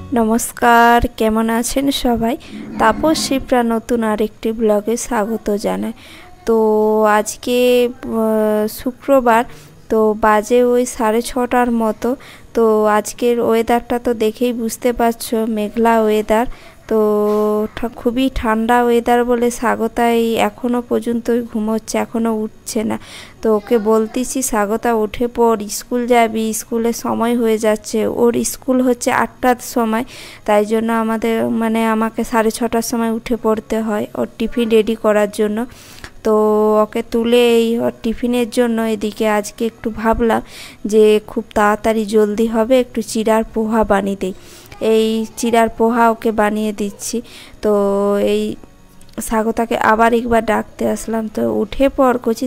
নমস্কার, কেমন আছেন সবাই? তাপস শিপ্রা নতুন আরেকটি ব্লগে স্বাগত জানাই। তো আজকে শুক্রবার, তো বাজে ওই 6:30টার মতো। তো আজকের ওয়েদারটা তো দেখেই বুঝতে পারছো, মেঘলা ওয়েদার। তো খুবই ঠান্ডা ওয়েদার বলে স্বাগতাই এখনও পর্যন্ত ঘুমোচ্ছে, এখনও উঠছে না। তো ওকে বলতেছি, স্বাগতা উঠে পড়, স্কুল যাবি, স্কুলের সময় হয়ে যাচ্ছে। ওর স্কুল হচ্ছে 8টার সময়, তাই জন্য আমাকে 6:30টার সময় উঠে পড়তে হয় ওর টিফিন রেডি করার জন্য। তো ওকে তুলে ওর টিফিনের জন্য এদিকে আজকে একটু ভাবলাম যে খুব তাড়াতাড়ি জলদি হবে, একটু চিড়ার পোহা বানিয়ে দিই। এই চিড়ার পোহা ওকে বানিয়ে দিচ্ছি। তো এই স্বাগতাকে আবার একবার ডাকতে আসলাম। তো উঠে পর করছি,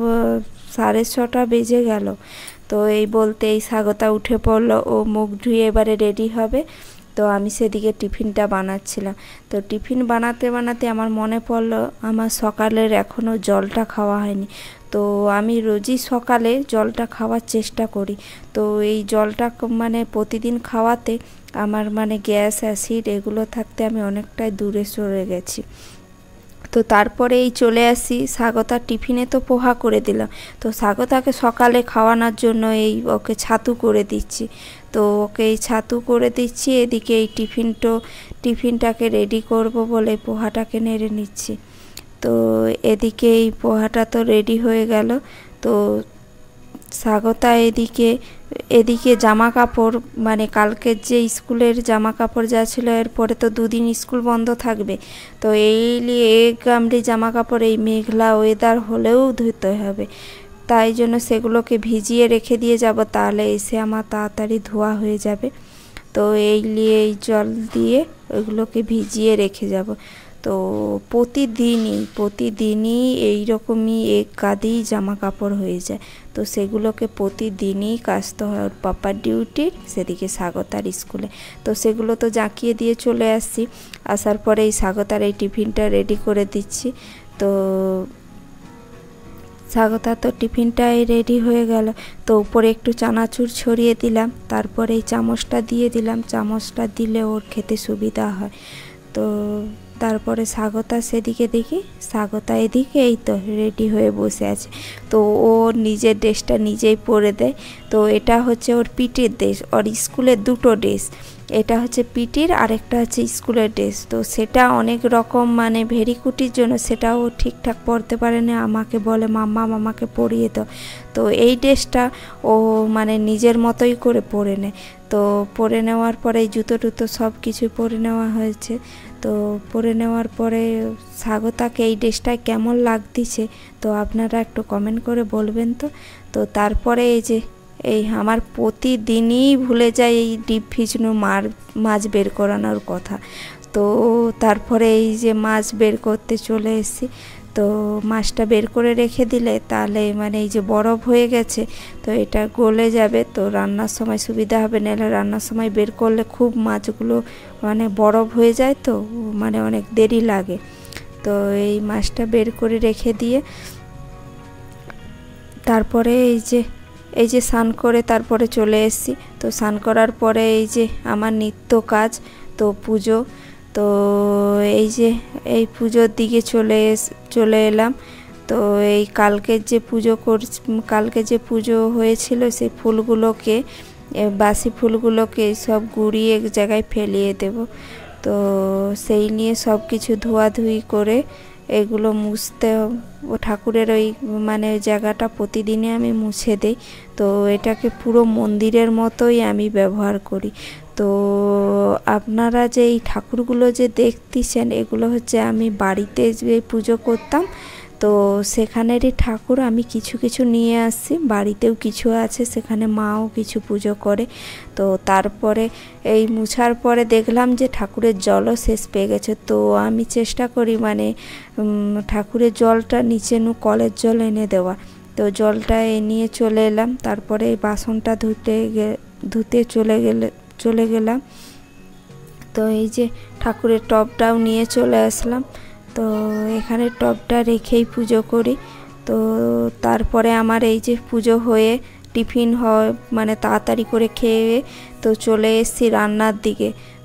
6:30 বেজে গেল। তো এই বলতে এই স্বাগতা উঠে পড়লো, ও মুখ ধুয়ে এবারে রেডি হবে। তো আমি সেদিকে টিফিনটা বানাচ্ছিলাম। তো টিফিন বানাতে বানাতে আমার মনে পড়লো আমার সকালের এখনও জলটা খাওয়া হয়নি। তো আমি রোজই সকালে জলটা খাওয়ার চেষ্টা করি। তো এই জলটা প্রতিদিন খাওয়াতে আমার গ্যাস অ্যাসিড এগুলো থাকতে আমি অনেকটাই দূরে সরে গেছি। তো তারপরে এই চলে আসি স্বাগতার টিফিনে। তো পোহা করে দিলাম। তো স্বাগতাকে সকালে খাওয়ানোর জন্য ওকে ছাতু করে দিচ্ছি। তো ওকে এই ছাতু করে দিচ্ছি, এদিকে এই টিফিনটাকে রেডি করব বলে পোহাটাকে নেড়ে নিচ্ছি। তো এদিকে এই পোহাটা তো রেডি হয়ে গেল। তো স্বাগতা এদিকে জামা কাপড়, কালকের যে স্কুলের জামা কাপড় যা ছিল, এরপরে তো 2 দিন স্কুল বন্ধ থাকবে। তো এই গামড়ি জামা কাপড় এই মেঘলা ওয়েদার হলেও ধুতে হবে, তাই জন্য সেগুলোকে ভিজিয়ে রেখে দিয়ে যাব, তাহলে এসে আমার তাড়াতাড়ি ধোয়া হয়ে যাবে। তো এই জল দিয়ে ওইগুলোকে ভিজিয়ে রেখে যাব। তো প্রতিদিনই এইরকমই এক কাঁধেই জামা কাপড় হয়ে যায়। তো সেগুলোকে প্রতিদিনই কাচতে হয়, ওর পাপার ডিউটি, সেদিকে স্বাগতার স্কুলে। তো সেগুলো তো জাঁকিয়ে দিয়ে চলে আসছি। আসার পরে এই স্বাগতার এই টিফিনটা রেডি করে দিচ্ছি। তো স্বাগতা তো টিফিনটাই রেডি হয়ে গেল। তো উপরে একটু চানাচুর ছড়িয়ে দিলাম, তারপরে এই চামচটা দিয়ে দিলাম। চামচটা দিলে ওর খেতে সুবিধা হয়। তো তারপরে স্বাগতা সেদিকে দেখি, স্বাগতা এদিকে এই তো রেডি হয়ে বসে আছে। তো ও নিজের ড্রেসটা নিজেই পরে দেয়। তো এটা হচ্ছে ওর পিটির ড্রেস, ওর স্কুলের 2টো ড্রেস। এটা হচ্ছে পিটির, আর একটা হচ্ছে স্কুলের ড্রেস। তো সেটা অনেক রকম ভেরিকুটির জন্য সেটাও ঠিকঠাক পরতে পারে না, আমাকে বলে মাম্মা আমাকে পরিয়ে দাও। তো এই ড্রেসটা ও নিজের মতোই করে পরে নেয়। তো পরে নেওয়ার পরে এই জুতো টুতো সব কিছু পরে নেওয়া হয়েছে। তো পরে নেওয়ার পরে স্বাগতাকে এই ড্রেসটায় কেমন লাগতেছে তো আপনারা একটু কমেন্ট করে বলবেন। তো তারপরে আমার প্রতিদিনই ভুলে যায় এই ডিপ ফ্রিজের মাছ বের করানোর কথা। তো তারপরে মাছ বের করতে চলে এসেছি। তো মাছটা বের করে রেখে দিলে তাহলে এই যে বরফ হয়ে গেছে, তো এটা গলে যাবে, তো রান্নার সময় সুবিধা হবে। নাহলে রান্নার সময় বের করলে খুব মাছগুলো বরফ হয়ে যায়, তো অনেক দেরি লাগে। তো এই মাছটা বের করে রেখে দিয়ে তারপরে এই যে স্নান করে তারপরে চলে এসেছি। তো স্নান করার পরে আমার নিত্য কাজ, তো পুজো। তো এই পুজোর দিকে চলে এলাম। তো এই কালকে যে পুজো হয়েছিল, সেই ফুলগুলোকে, বাসি ফুলগুলোকে সব গুঁড়িয়ে এক জায়গায় ফেলিয়ে দেব। তো সেই নিয়ে সব কিছু ধোয়াধুয়ি করে এগুলো মুছতে, ও ঠাকুরের ওই জায়গাটা প্রতিদিনই আমি মুছে দিই। তো এটাকে পুরো মন্দিরের মতোই আমি ব্যবহার করি। তো আপনারা যে এই ঠাকুরগুলো যে দেখতেছেন, এগুলো হচ্ছে আমি বাড়িতে যে পুজো করতাম, তো সেখানেরই ঠাকুর আমি কিছু কিছু নিয়ে আসছি। বাড়িতেও কিছু আছে, সেখানে মাও কিছু পুজো করে। তো তারপরে এই মুছার পরে দেখলাম যে ঠাকুরের জলও শেষ পেয়ে গেছে। তো আমি চেষ্টা করি ঠাকুরের জলটা নিচে কলের জল এনে দেওয়া। তো জলটা নিয়ে চলে এলাম। তারপরে এই বাসনটা ধুতে চলে গেলাম। তো এই যে ঠাকুরের টবটাও নিয়ে চলে আসলাম। তো এখানে টবটা রেখেই পুজো করি। তো তারপরে আমার এই যে পুজো হয়ে টিফিন হয়, তাড়াতাড়ি করে খেয়ে তো চলে এসেছি রান্নার দিকে।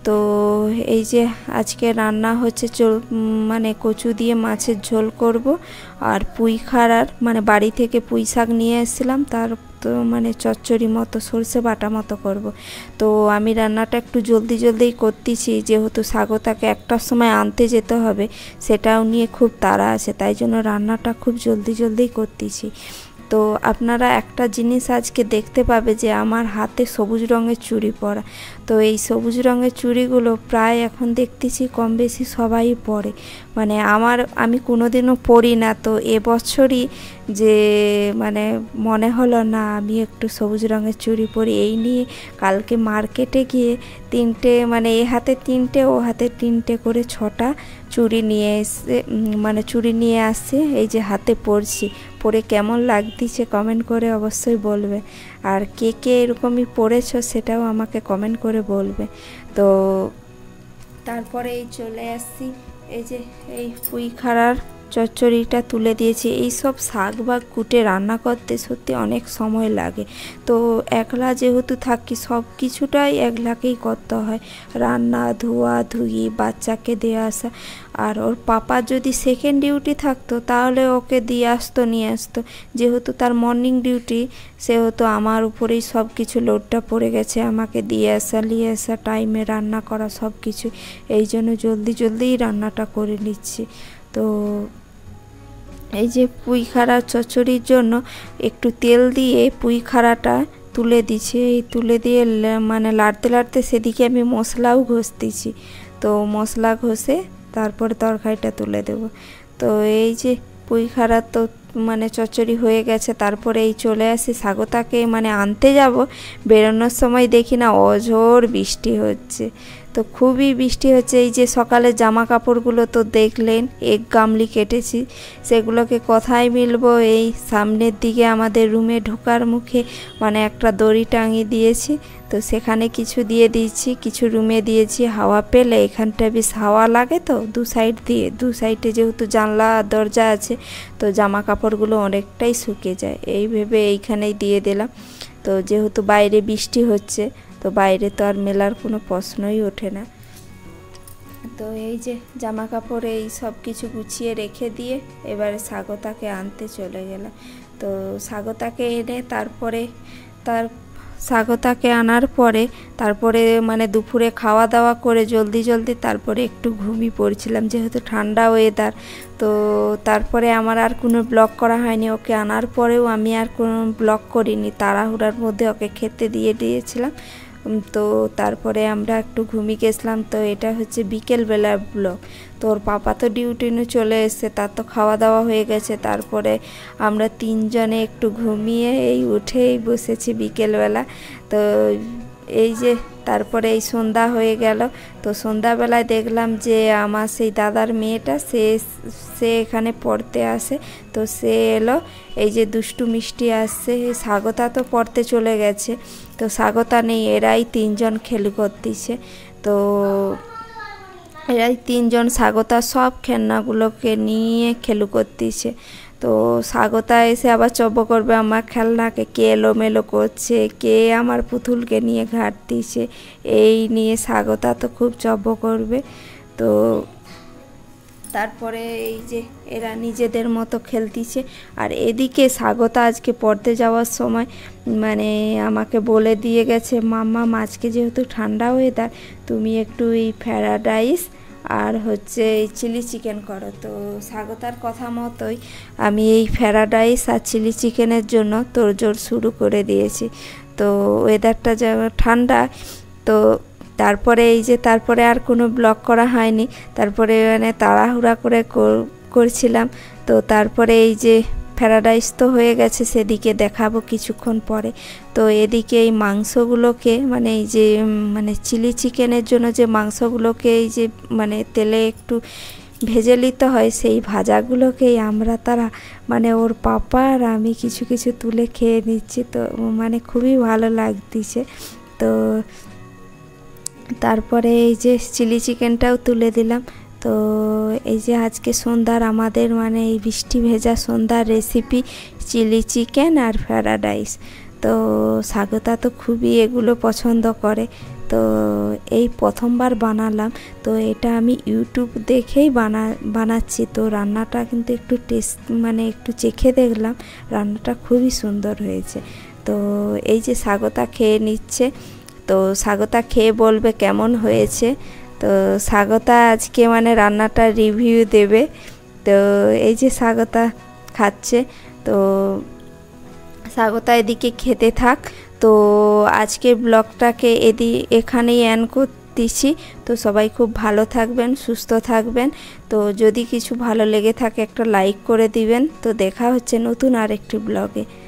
তো এই যে আজকে রান্না হচ্ছে মানে কচু দিয়ে মাছের ঝোল করব, আর পুঁই খাড়ার মানে বাড়ি থেকে পুঁই শাক নিয়ে এসেছিলাম, তার তো মানে চচ্চড়ি মতো সরষে বাটা মতো করব। তো আমি রান্নাটা একটু জলদি করতেছি, যেহেতু স্বাগতাকে একটার সময় আনতে যেতে হবে, সেটাও নিয়ে খুব তাড়া আছে, তাই জন্য রান্নাটা খুব জলদি করতেছি। তো আপনারা একটা জিনিস আজকে দেখতে পাবে যে আমার হাতে সবুজ রঙের চুড়ি পরা। তো এই সবুজ রঙের চুড়িগুলো প্রায় এখন দেখতেছি কম বেশি সবাই পরে, মানে আমি কোনোদিনও পরি না, তো এবছরই যে মানে মনে হলো না আমি একটু সবুজ রঙের চুড়ি পরি। এই নিয়ে কালকে মার্কেটে গিয়ে মানে এ হাতে 3টে ও হাতে 3টে করে 6টা চুড়ি নিয়ে আসছে, এই যে হাতে পরছি। পরে কেমন লাগতেছে কমেন্ট করে অবশ্যই বলবে, আর কে এরকমই পরেছো সেটাও আমাকে কমেন্ট করে বলবে। তো তারপরে এই চলে আসছি, এই যে এই পুঁই খাড়ার চচ্চড়িটা তুলে দিয়েছি। এই সব শাক বা কুটে রান্না করতে সত্যি অনেক সময় লাগে, তো একলা যেহেতু থাকি সব কিছুটাই একলাকেই করতে হয়, রান্না ধোয়া ধুই বাচ্চাকে দিয়ে আসা। আর ওর পাপা যদি সেকেন্ড ডিউটি থাকতো তাহলে ওকে দিয়ে নিয়ে আসতো, যেহেতু তার মর্নিং ডিউটি সেহেতু আমার উপরেই সব কিছু লোডটা পড়ে গেছে, আমাকে দিয়ে নিয়ে আসা টাইমে রান্না করা সব কিছু, এই জন্য জলদিই রান্নাটা করে নিচ্ছি। তো এই যে পুঁই খাড়া চচ্চড়ির জন্য একটু তেল দিয়ে পুঁই খাড়াটা তুলে দিচ্ছি, এই তুলে দিয়ে মানে লাড়তে সেদিকে আমি মশলাও ঘষতেছি। তো মশলা ঘষে তারপরে তরকারিটা তুলে দেব। তো এই যে পুঁই খাড়া তো মানে চচ্চড়ি হয়ে গেছে, তারপরে এই চলে আসি স্বাগতাকে মানে আনতে যাব। বেরোনোর সময় দেখি না অঝোর বৃষ্টি হচ্ছে, তো খুবই বৃষ্টি হচ্ছে। এই যে সকালে জামা কাপড়গুলো তো দেখলেন এক গামলি কেটেছি, সেগুলোকে কোথায় মিলবো, এই সামনের দিকে আমাদের রুমে ঢোকার মুখে মানে একটা দড়ি টাঙিয়ে দিয়েছি, তো সেখানে কিছু দিয়ে দিয়েছি, কিছু রুমে দিয়েছি। হাওয়া পেলে এখানটা বেশ হাওয়া লাগে, তো দু সাইডে যেহেতু জানলা দরজা আছে, তো জামা কাপড়গুলো অনেকটাই শুকিয়ে যায়, এই ভেবে এইখানেই দিয়ে দিলাম। তো যেহেতু বাইরে বৃষ্টি হচ্ছে, তো বাইরে তো আর মেলার কোনো প্রশ্নই ওঠে না। তো এই যে জামা কাপড় এই সব কিছু গুছিয়ে রেখে দিয়ে এবারে স্বাগতাকে আনতে চলে গেলাম। তো স্বাগতাকে এনে স্বাগতাকে আনার পরে তারপরে মানে দুপুরে খাওয়া দাওয়া করে জলদি তারপরে একটু ঘুমিয়ে পড়ছিলাম, যেহেতু ঠান্ডা ওয়েদার। তো তারপরে আমার আর কোনো ব্লগ করা হয়নি, ওকে আনার পরেও আমি আর কোনো ব্লগ করিনি, তাড়াহুড়ার মধ্যে ওকে খেতে দিয়েছিলাম। তো তারপরে আমরা একটু ঘুমিয়ে গেছিলাম। তো এটা হচ্ছে বিকেলবেলার ব্লগ। তো ওর পাপা তো ডিউটি নিয়ে চলে এসছে, তার তো খাওয়া দাওয়া হয়ে গেছে, তারপরে আমরা 3জনে একটু ঘুমিয়ে এই উঠেই বসেছি বিকেলবেলা। তো এই যে তারপরে এই সন্ধ্যা হয়ে গেল। তো সন্ধ্যাবেলায় দেখলাম যে আমার সেই দাদার মেয়েটা সে এখানে পড়তে আসে, তো সে এলো। এই যে দুষ্টু মিষ্টি আসছে, স্বাগতা তো পড়তে চলে গেছে, তো স্বাগতা নেই, এরাই 3জন খেলু করতেছে। তো এরাই 3জন স্বাগতা সব খেলনাগুলোকে নিয়ে খেলু করতেছে। তো স্বাগতা এসে আবার চব্য করবে আমার খেলনাকে, কে এলোমেলো করছে, কে আমার পুতুলকে নিয়ে ঘাঁটতিছে, এই নিয়ে স্বাগতা তো খুব চব্য করবে। তো তারপরে এই যে এরা নিজেদের মতো খেলতিছে। আর এদিকে স্বাগতা আজকে পড়তে যাওয়ার সময় মানে আমাকে বলে দিয়ে গেছে, মাম্মা আজকে যেহেতু ঠান্ডা ওয়েদার, তুমি একটু এই ফ্রাইড রাইস আর হচ্ছে এই চিলি চিকেন করো। তো স্বাগতার কথা মতোই আমি এই ফ্রাইড রাইস আর চিলি চিকেনের জন্য তোড়জোড় শুরু করে দিয়েছি। তো ওয়েদারটা যা ঠান্ডা, তো তারপরে এই যে তারপরে আর কোনো ব্লগ করা হয়নি, তারপরে মানে তাড়াহুড়া করে করছিলাম। তো তারপরে এই যে ফ্রাইড রাইস তো হয়ে গেছে, সেদিকে দেখাবো কিছুক্ষণ পরে। তো এদিকে এই মাংসগুলোকে মানে এই যে মানে চিলি চিকেনের জন্য যে মাংসগুলোকে এই যে মানে তেলে একটু ভেজে নিতে হয়, সেই ভাজাগুলোকেই তারা মানে ওর পাপা আর আমি কিছু তুলে খেয়ে নিচ্ছি। তো মানে খুবই ভালো লাগতেছে। তো তারপরে এই যে চিলি চিকেনটাও তুলে দিলাম। তো এই যে আজকে সন্ধ্যার আমাদের মানে এই বৃষ্টি ভেজা সন্ধ্যার রেসিপি চিলি চিকেন আর ফ্রাইড রাইস। তো স্বাগতা তো খুবই এগুলো পছন্দ করে। তো এই প্রথমবার বানালাম, তো এটা আমি ইউটিউব দেখেই বানাচ্ছি। তো রান্নাটা কিন্তু একটু টেস্ট মানে একটু চেখে দেখলাম, রান্নাটা খুবই সুন্দর হয়েছে। তো এই যে স্বাগতা খেয়ে নিচ্ছে, তো স্বাগতা খেয়ে বলবে কেমন হয়েছে। তো স্বাগতা আজকে মানে রান্নাটা রিভিউ দেবে। তো এই যে স্বাগতা খাচ্ছে, তো স্বাগতা এদিকে খেতে থাক। তো আজকের ব্লগটাকে এখানেই এন্ড করতেছি। তো সবাই খুব ভালো থাকবেন, সুস্থ থাকবেন। তো যদি কিছু ভালো লেগে থাকে একটা লাইক করে দিবেন। তো দেখা হচ্ছে নতুন আরেকটি ব্লগে।